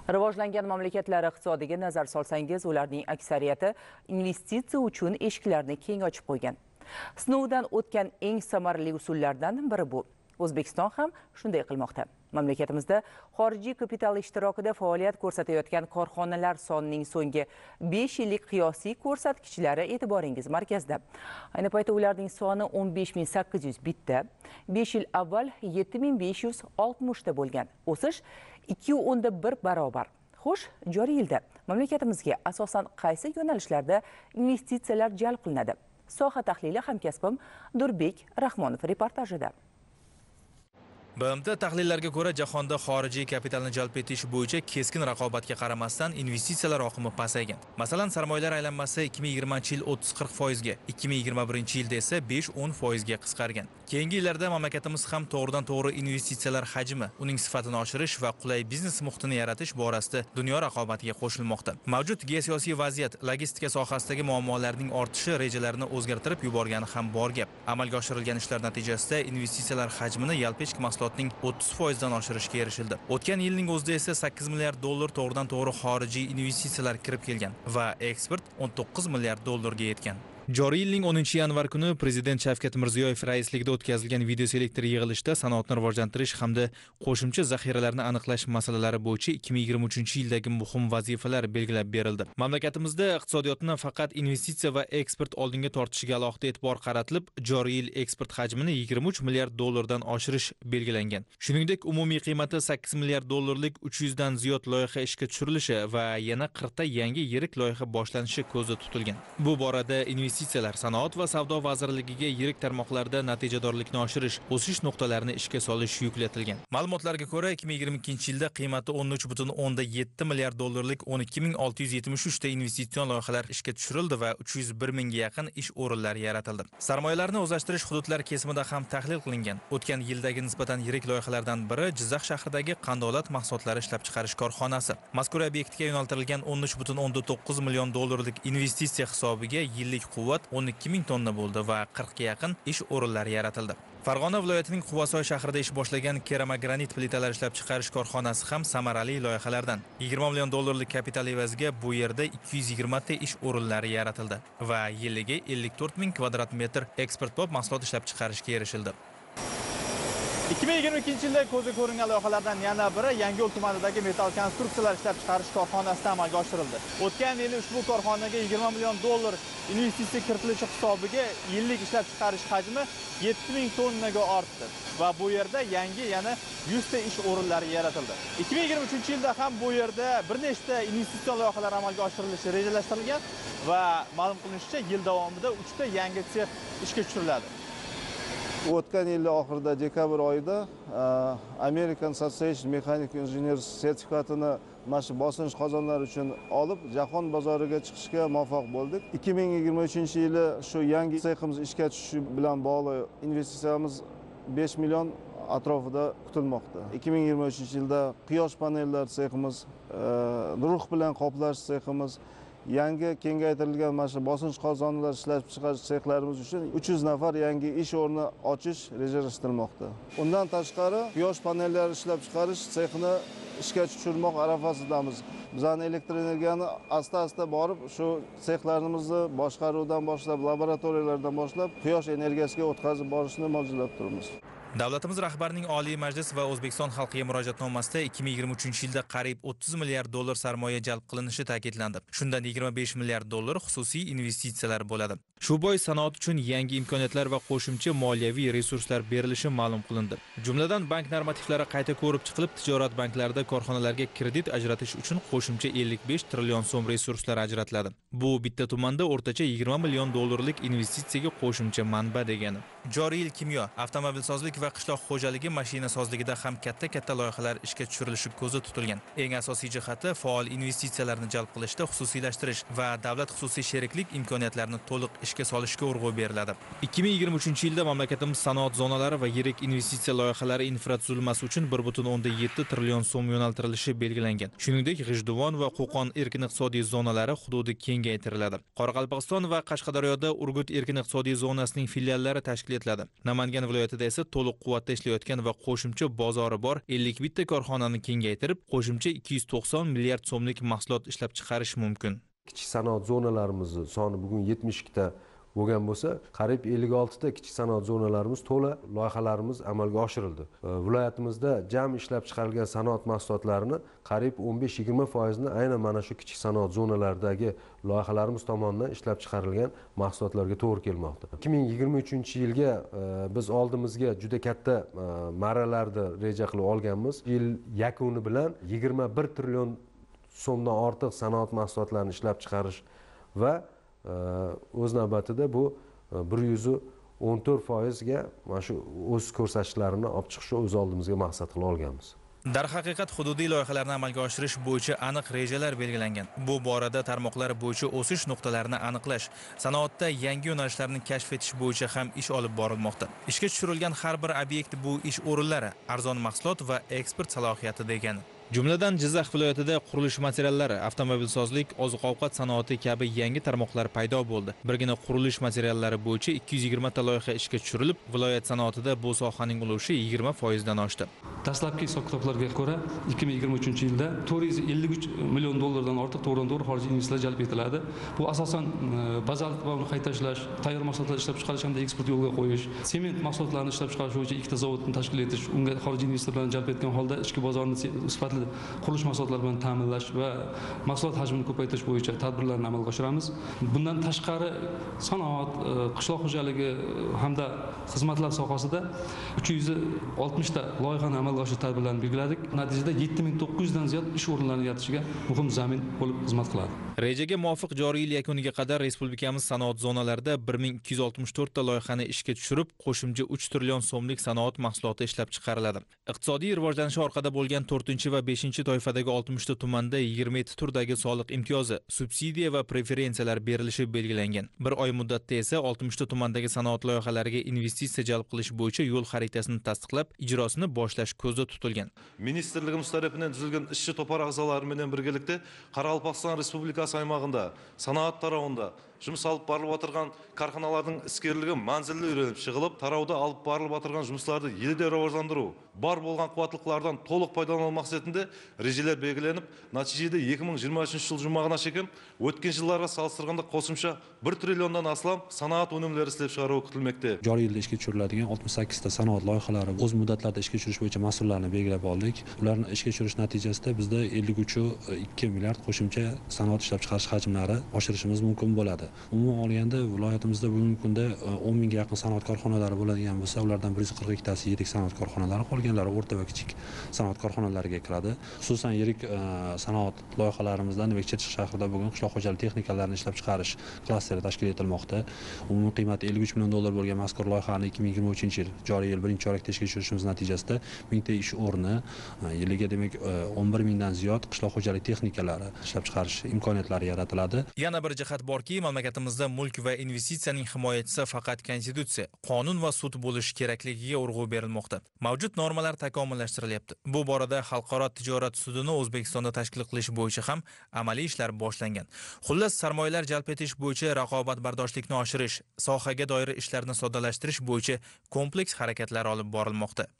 Rivojlangan mamlakatlar iqtisodiga nazar solsangiz, ularning aksariyati investitsiya uchun eshiklarni keng ochib qo'ygan. Sinovdan o'tgan eng samarali usullardan biri bu. O'zbekiston ham shunday qilmoqda. Mamlakatimizda xorijiy kapital ishtirokida faoliyat ko'rsatayotgan korxonalar sonining so'nggi 5 yillik qiyosiy ko'rsatkichlari e'tiboringiz markazida. Ayni paytda ularning soni 15.800 bitta, 5 yil avval 7.560 ta bo'lgan. O'sish 2.1 barobar. Xo'sh, joriy yilda mamlakatimizga asosan qaysi yo'nalishlarda investitsiyalar jalb qilinadi? Soha tahlili hamkasbim Durbek Rahmonov reportajida. BMT tahlillarga ko'ra, jahonda xorijiy kapitalni jalb etish bo'yicha keskin raqobatga qaramasdan investitsiyalar oqimi pasaygan. Masalan, sarmoyalar aylanmasi 2020-yil 30-40% ga, 2021-yilda esa 5-10% ga qisqargan. Keyingi yillarda mamlakatimiz ham to'g'ridan-to'g'ri investitsiyalar hajmi, uning sifatini oshirish va qulay biznes muhitini yaratish borasida dunyo raqobatiga qo'shilmoqda. Mavjud geosiyosiy vaziyat, logistika sohasidagi muammolarning ortishi rejalarini o'zgartirib yuborgani ham bor gap. Amalga oshirilgan ishlar natijasida investitsiyalar hajmini yalpi ichki mahsulotning 30% dan oshirishga erishildi. O'tgan yilning o'zida esa 8 milliard dollar to'g'ridan-to'g'ri xorijiy investitsiyalar kirib kelgan va eksport 19 milliard dollarga yetgan. Joriy yilning 10-yanvar kuni Prezident Shavkat Mirziyoyev raisligida o'tkazilgan videoselektor yig'ilishida sanoatni rivojlantirish hamda qo'shimcha zaxiralarni aniqlash masalalari bo'yicha 2023-yildagi muhim vazifalar belgilab berildi. Mamlakatimizda iqtisodiyotni faqat investitsiya va eksport oldinga tortishiga alohida e'tibor qaratilib, joriy yil eksport hajmini 23 milliard dollardan oshirish belgilangan. Shuningdek, umumiy qiymati 8 milliard dollarlik 300 dan ziyod loyiha ishga tushirilishi va yana 40 ta yangi yirik loyiha boshlanishi ko'zda tutilgan. Bu borada investitsiyalar sanoat va savdo vazirligiga yirik tarmoqlarda natijadorlikni oshirish, o'sish nuqtalarini ishga solish yuklatilgan. Ma'lumotlarga ko'ra, 2022-yilda qiymati 13.7 milliard dollarlik 12.673 ta investitsion loyihalar ishga tushirildi va 301 mingga yaqin ish o'rinlari yaratildi. Sarmoyalarni o'zlashtirish hududlar kesimida ham tahlil qilingan. O'tgan yildagi nisbatan yirik loyihalardan biri Jizzax shahridagi qandolat mahsulotlari ishlab chiqarish korxonasi. Mazkur obyektga yo'naltirilgan 13.9 million dollarlik investitsiya hisobiga yillik quvvat 12 ming tonna bo'ldi va 40 ga yaqin ish o'rinlari yaratildi. Farg'ona viloyatining Quvasoy shahrida ish boshlagan keramogranit plitalar ishlab chiqarish korxonasi ham samarali loyihalardan. 20 million dollarlik kapital evaziga bu yerda 220 ta ish o'rinlari yaratildi va yiliga 54 ming kvadrat metr eksportbop mahsulot ishlab chiqarishga erishildi. 2022-yilda ko'zga ko'ringan loyihalardan yana biri Yangiyo'l tumanidagi metal konstruksiyalar ishlab chiqarish korxonasida amalga oshirildi. O'tgan yili ushbu korxonaga 20 million dollar investitsiya kiritilishi hisobiga yillik ishlab chiqarish hajmi 7000 tonnaga ortdi va bu yerda yangi yana 100 ta ish o'rinlari yaratildi. 2023-yilda ham bu yerda bir nechta investitsion loyihalar amalga oshirilishi rejalashtirilgan va ma'lum qilinishicha, yil davomida 3 ta yangi sex ishga tushiriladi. O'tgan yil oxirida dekabr oyida American Association Mechanic Engineers sertifikatini mana shu bosinish qozonlari uchun olib, jahon bozoriga chiqishga muvaffaq bo'ldik. 2023-yili shu yangi seximiz ishga tushishi bilan bog'liq investitsiyamiz 5 million atrofida kutilmoqda. 2023-yilda quyosh panellar seximiz, rux bilan qoplash seximiz, yangi kengaytirilgan mana shu bosinish qozonlar ishlab chiqarish sexlarimiz uchun 300 nafar yangi ish o'rni ochish rejalashtirilmoqda. Undan tashqari quyosh panellari ishlab chiqarish sexini ishga tushirmoq arafasidamiz. Bizning elektr energiyani asta-asta borib shu sexlarimizni boshqaruvdan boshlab, laboratoriyalardan boshlab quyosh energiyasiga o'tkazib borishni mo'ljallab turibmiz. Davlatimiz rahbarining Oliy Majlis va O'zbekiston xalqiga murojaatnomasida 2023-yilda qariyb 30 milliard dollar sarmoya jalb qilinishi ta'kidlandi. Shundan 25 milliard dollar xususiy investitsiyalar bo'ladi. Shu bois sanoat uchun yangi imkoniyatlar va qo'shimcha moliyaviy resurslar berilishi ma'lum qilindi. Jumladan bank normativlari qayta ko'rib chiqilib, tijorat banklarida korxonalarga kredit ajratish uchun qo'shimcha 55 trillion so'm resurslar ajratiladi. Bu bitta tumanda o'rtacha 20 million dollarlik investitsiyaga qo'shimcha manba degani. Joriy yil kimyo, avtomobilsozlik va qishloq xo'jaligi mashinasozligida ham katta loyihalar ishga tushirilishi ko'zda tutilgan. Eng asosiy jihati faol investitsiyalarni jalb qilishda xususiylashtirish va davlat xususiy sheriklik imkoniyatlarini to'liq ishga solishga urg'u beriladi. 2023-yilda mamlakatimiz sanoat zonalari va yirik investitsiya loyihalari infratuzilmasi uchun 1.7 trillion so'm yo'naltirilishi belgilangan. Shuningdek, G'ijduvon va Qo'qon erkin iqtisodiy zonalari hududi kengaytiriladi. Qoraqalpog'iston va Qashqadaryoda Urgut erkin iqtisodiy zonasining filiallari tashkil etiladi. Namangan viloyatida esa to'liq quvvatda ishlayotgan va qo'shimcha bozori bor 51 ta korxonani kengaytirib, qo'shimcha 290 milliard so'mlik mahsulot ishlab chiqarish mumkin. Kichik sanoat zonalarimizni soni bugun 72 ta bo'lgan bo'lsa, qariyb 56 ta kichik sanoat zonalarimiz to'la loyihalarimiz amalga oshirildi. Viloyatimizda jami ishlab chiqarilgan sanoat mahsulotlarini qariyb 15-20% ni aynan mana shu kichik sanoat zonalaridagi loyihalarimiz tomonidan ishlab chiqarilgan mahsulotlarga to'g'ri kelmoqda. 2023-yilga biz oldimizga juda katta marralarni reja qilib olganmiz. Yil yakuni bilan 21 trillion so'mdan ortiq sanoat mahsulotlarini ishlab chiqarish va o'z navbatida bu 114% ga mana shu o'z ko'rsatkichlarini olib chiqishni o'z oldimizga maqsad qilib olganmiz. Darhaqiqat hududiy loyihalarni amalga oshirish bo'yicha aniq rejalar belgilangan. Bu borada tarmoqlar bo'yicha o'sish nuqtalarini aniqlash, sanoatda yangi yo'nalishlarni kashf etish bo'yicha ham ish olib borilmoqda. Ishga tushirilgan har bir obyekt bu ish o'rinlari, arzon mahsulot va eksport salohiyati degani. Jumladan Jizzax viloyatida qurilish materiallari, avtomobilsozlik, oziq-ovqat sanoati kabi yangi tarmoqlar paydo bo'ldi. Birgina qurilish materiallari bo'yicha 220 ta loyiha ishga tushirilib, viloyat sanoatida bu sohaning ulushi 20% dan oshdi. Dastlabki hisob-kitoblarga ko'ra 2023-yilda 453 million dollardan ortiq to'g'ridan-to'g'ri xorijiy investitsiyalar jalb etiladi. Bu asosan bazalt va uni qayta ishlash, tayyor mahsulotlar ishlab chiqarish hamda eksport yo'lga qo'yish, sement mahsulotlarini ishlab chiqarish bo'yicha 2 ta zavodni tashkil etish, unga xorijiy investitsiyalarni jalb etgan holda ichki bozorni sifatli qurilish mahsulotlari bilan ta'minlash va mahsulot hajmini ko'paytirish bo'yicha tadbirlarni amalga oshiramiz. Bundan tashqari sanoat, qishloq xo'jaligi hamda xizmatlar sohasida 360 ta loyihani amalga oshirish tadbirlarini belgiladik. Natijada 7900 dan ziyod ish o'rinlarini yaratishiga muhim zamin bo'lib xizmat qiladi. Rejaga muvofiq joriy yil yakuniga qadar respublikamiz sanoat zonalarida 1264 ta loyihani ishga tushirib, qo'shimcha 3 trillion so'mlik sanoat mahsuloti ishlab chiqariladi. Iqtisodiy rivojlanishi orqada bo'lgan 4 va 5 toifadagi 60 ta tumanda 27 turdagi soliq imtiyozi, subsidiya va preferensiyalar berilishi belgilangan. Bir oy muddatda esa 60 ta tumandagi sanoat loyihalariga investitsiya jalb qilish bo'yicha yo'l xaritasini tasdiqlab, ijrosini boshlash ko'zda tutilgan. Ministrligimiz tomonidan tuzilgan ishchi to'par a'zolari bilan birgalikda Qoraqalpog'iston Respublikasi aymog'ida sanoat tarafında жұмыс алып барылып отырған карханалардың іскерлігі манзілді үйреніп шығылып, тарауда алып барылып отырған жұмыстарды елде рауажландыру, бар болған қуаттылықтардан толық пайдалану мақсатында режелер белгіленіп, нәтижеде 2023 жыл жұмағына шейін өткен жылдарға салыстырғанда қосымша 1 триллиондан астам sanoat өнімдері істеп шығару күтілмекте. Joriy yilda ishga tushiriladigan 68 ta sanoat loyihalari o'z muddatlarida ishga tushirish bo'yicha mas'ullarni belgilab oldik. Ularni ishga tushirish natijasida bizda 53,2 milliard qo'shimcha sanoat ishlab chiqarish hajmlari oshirishimiz mumkin bo'ladi. Umuman olganda viloyatimizda bugungi kunda 10 mingga yaqin sanoat korxonalari bo'ladigan bo'lsa, ulardan 142 tasi yirik sanoat korxonalari, qolganlari o'rta va kichik sanoat korxonalariga kiradi. Xususan yirik sanoat loyihalarimizdan Bekchirchiq shahrida bugun qishloq xo'jaligi texnikalarini ishlab chiqarish klasteri tashkil etilmoqda. Umumiy qiymati 53 million dollar bo'lgan mazkur loyihani 2023-yil joriy yil birinchi chorakda ishga tushirishimiz natijasida 1000 ta ish o'rni, yiliga demak 11 mingdan ziyod qishloq xo'jaligi texnikalari ishlab chiqarish imkoniyatlari yaratiladi. Yana bir jihat borki, mamlakatimizda mulk va investitsiyaning himoyachisi faqat konstitutsiya, qonun va sud bo'lishi kerakligiga urg'u berilmoqda. Mavjud normalar takomillashtirilyapti. Bu borada xalqaro tijorat sudini O'zbekistonda tashkil qilish bo'yicha ham amaliy ishlar boshlangan. Xullas, sarmoyalar jalb etish bo'yicha raqobatbardoshlikni oshirish, sohaga doir ishlarni soddalashtirish bo'yicha kompleks harakatlar olib borilmoqda.